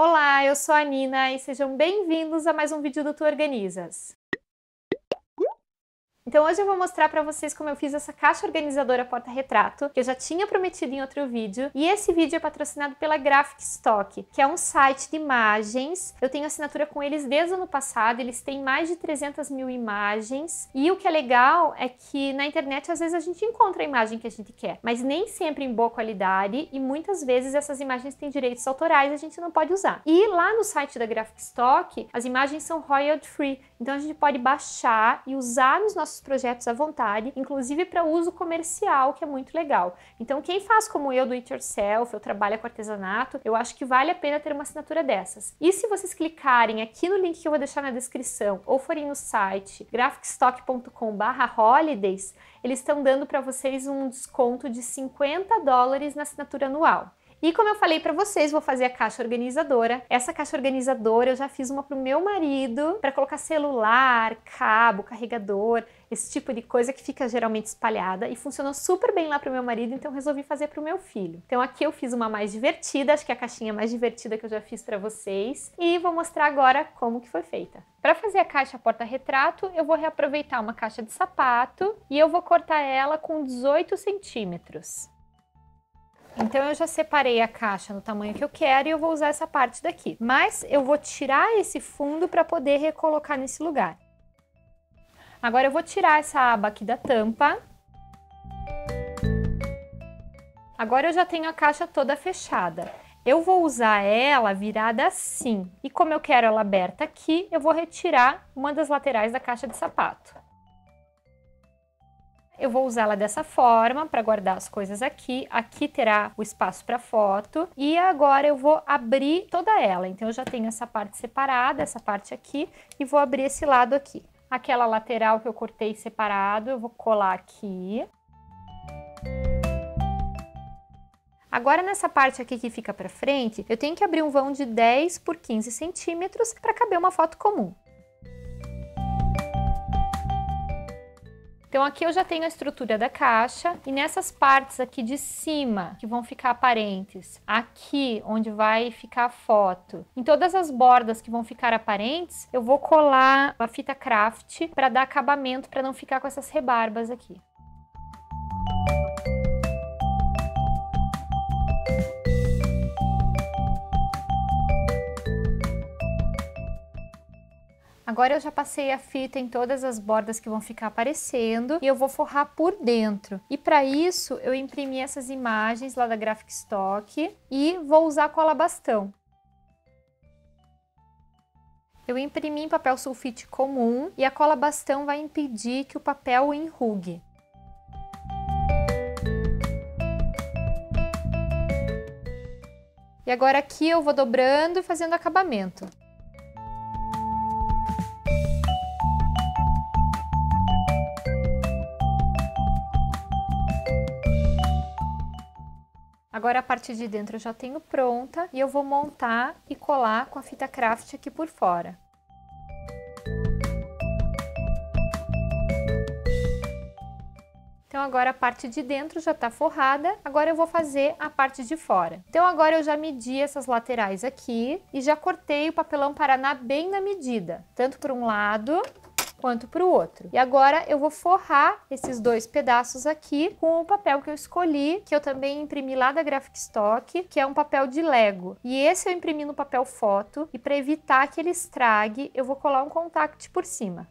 Olá, eu sou a Nina e sejam bem-vindos a mais um vídeo do Tu Organizas. Então hoje eu vou mostrar para vocês como eu fiz essa caixa organizadora porta-retrato, que eu já tinha prometido em outro vídeo, e esse vídeo é patrocinado pela Graphicstock, que é um site de imagens. Eu tenho assinatura com eles desde o ano passado, eles têm mais de 300 mil imagens, e o que é legal é que na internet às vezes a gente encontra a imagem que a gente quer, mas nem sempre em boa qualidade, e muitas vezes essas imagens têm direitos autorais e a gente não pode usar. E lá no site da Graphicstock, as imagens são royalty free, então a gente pode baixar e usar nos nossos projetos à vontade, inclusive para uso comercial, que é muito legal. Então quem faz como eu, do it yourself, eu trabalho com artesanato, eu acho que vale a pena ter uma assinatura dessas. E se vocês clicarem aqui no link que eu vou deixar na descrição, ou forem no site graphicstock.com/holidays, eles estão dando para vocês um desconto de $50 na assinatura anual. E como eu falei para vocês, vou fazer a caixa organizadora. Essa caixa organizadora eu já fiz uma para o meu marido, para colocar celular, cabo, carregador, esse tipo de coisa que fica geralmente espalhada, e funcionou super bem lá para o meu marido, então resolvi fazer para o meu filho. Então aqui eu fiz uma mais divertida, acho que é a caixinha mais divertida que eu já fiz para vocês, e vou mostrar agora como que foi feita. Para fazer a caixa porta-retrato, eu vou reaproveitar uma caixa de sapato e eu vou cortar ela com 18 centímetros. Então eu já separei a caixa no tamanho que eu quero e eu vou usar essa parte daqui. Mas eu vou tirar esse fundo para poder recolocar nesse lugar. Agora eu vou tirar essa aba aqui da tampa. Agora eu já tenho a caixa toda fechada. Eu vou usar ela virada assim. E como eu quero ela aberta aqui, eu vou retirar uma das laterais da caixa de sapato. Eu vou usá-la dessa forma para guardar as coisas aqui. Aqui terá o espaço para foto. E agora eu vou abrir toda ela. Então eu já tenho essa parte separada, essa parte aqui, e vou abrir esse lado aqui. Aquela lateral que eu cortei separado, eu vou colar aqui. Agora nessa parte aqui que fica para frente, eu tenho que abrir um vão de 10 por 15 centímetros para caber uma foto comum. Então aqui eu já tenho a estrutura da caixa, e nessas partes aqui de cima, que vão ficar aparentes, aqui onde vai ficar a foto, em todas as bordas que vão ficar aparentes, eu vou colar a fita craft para dar acabamento, para não ficar com essas rebarbas aqui. Agora eu já passei a fita em todas as bordas que vão ficar aparecendo e eu vou forrar por dentro. E para isso eu imprimi essas imagens lá da Graphicstock e vou usar cola bastão. Eu imprimi em papel sulfite comum e a cola bastão vai impedir que o papel enrugue. E agora aqui eu vou dobrando e fazendo acabamento. Agora a parte de dentro eu já tenho pronta e eu vou montar e colar com a fita craft aqui por fora. Então agora a parte de dentro já está forrada, agora eu vou fazer a parte de fora. Então agora eu já medi essas laterais aqui e já cortei o papelão Paraná bem na medida, tanto para um lado quanto para o outro. E agora eu vou forrar esses dois pedaços aqui com o papel que eu escolhi, que eu também imprimi lá da Graphicstock, que é um papel de Lego. E esse eu imprimi no papel foto, e para evitar que ele estrague, eu vou colar um contact por cima.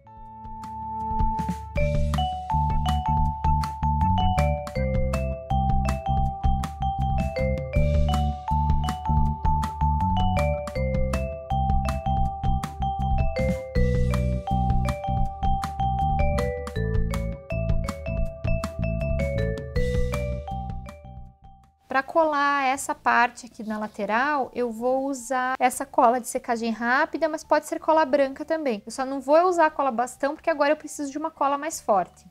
Para colar essa parte aqui na lateral, eu vou usar essa cola de secagem rápida, mas pode ser cola branca também. Eu só não vou usar a cola bastão, porque agora eu preciso de uma cola mais forte.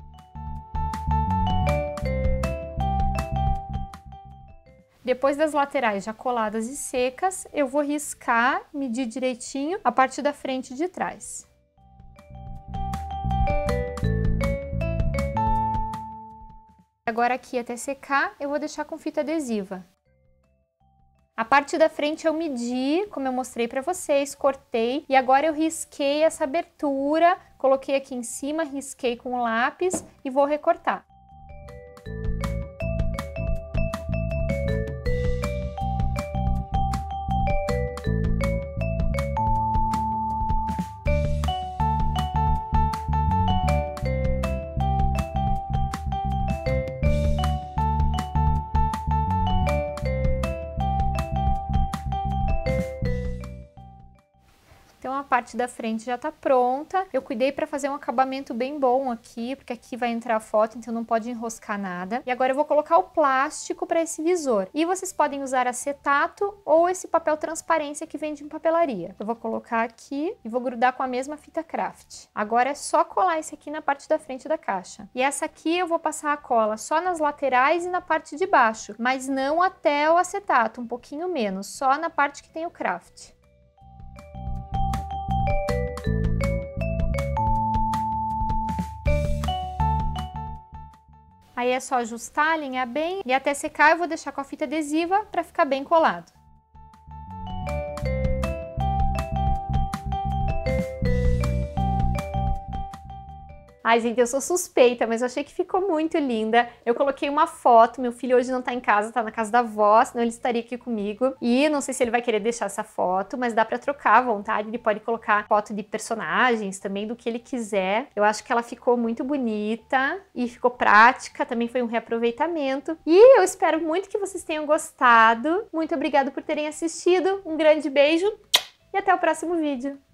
Depois das laterais já coladas e secas, eu vou riscar, medir direitinho a parte da frente e de trás. Agora aqui até secar, eu vou deixar com fita adesiva. A parte da frente eu medi, como eu mostrei para vocês, cortei e agora eu risquei essa abertura, coloquei aqui em cima, risquei com o lápis e vou recortar. Então a parte da frente já tá pronta. Eu cuidei para fazer um acabamento bem bom aqui, porque aqui vai entrar a foto, então não pode enroscar nada. E agora eu vou colocar o plástico para esse visor. E vocês podem usar acetato ou esse papel transparência que vende em papelaria. Eu vou colocar aqui e vou grudar com a mesma fita craft. Agora é só colar esse aqui na parte da frente da caixa. E essa aqui eu vou passar a cola só nas laterais e na parte de baixo, mas não até o acetato, um pouquinho menos, só na parte que tem o craft. Aí é só ajustar, alinhar bem e até secar eu vou deixar com a fita adesiva para ficar bem colado. Ai, gente, eu sou suspeita, mas eu achei que ficou muito linda. Eu coloquei uma foto, meu filho hoje não tá em casa, tá na casa da avó, senão ele estaria aqui comigo. E não sei se ele vai querer deixar essa foto, mas dá pra trocar à vontade. Ele pode colocar foto de personagens também, do que ele quiser. Eu acho que ela ficou muito bonita e ficou prática, também foi um reaproveitamento. E eu espero muito que vocês tenham gostado. Muito obrigada por terem assistido, um grande beijo e até o próximo vídeo.